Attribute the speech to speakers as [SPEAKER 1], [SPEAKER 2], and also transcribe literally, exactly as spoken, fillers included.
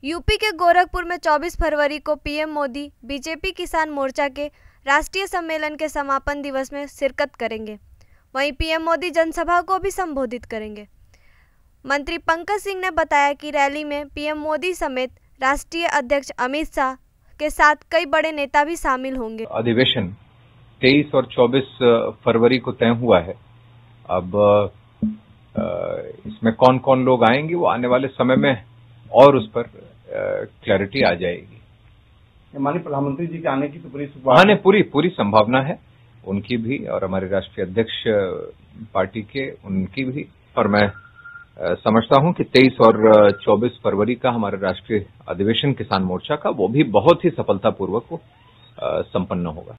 [SPEAKER 1] UP के गोरखपुर में चौबीस फरवरी को पीएम मोदी बीजेपी किसान मोर्चा के राष्ट्रीय सम्मेलन के समापन दिवस में शिरकत करेंगे। वहीं पीएम मोदी जनसभा को भी संबोधित करेंगे। मंत्री पंकज सिंह ने बताया कि रैली में पीएम मोदी समेत राष्ट्रीय अध्यक्ष अमित शाह के साथ कई बड़े नेता भी शामिल होंगे।
[SPEAKER 2] अधिवेशन तेईस और चौबीस फरवरी को तय हुआ है। अब इसमें कौन कौन लोग आएंगे वो आने वाले समय में और उस पर क्लैरिटी आ जाएगी।
[SPEAKER 3] माननीय प्रधानमंत्री जी के आने की तो पूरी
[SPEAKER 2] आने पूरी पूरी संभावना है, उनकी भी और हमारे राष्ट्रीय अध्यक्ष पार्टी के उनकी भी। और मैं समझता हूं कि तेईस और चौबीस फरवरी का हमारा राष्ट्रीय अधिवेशन किसान मोर्चा का वो भी बहुत ही सफलतापूर्वक संपन्न होगा।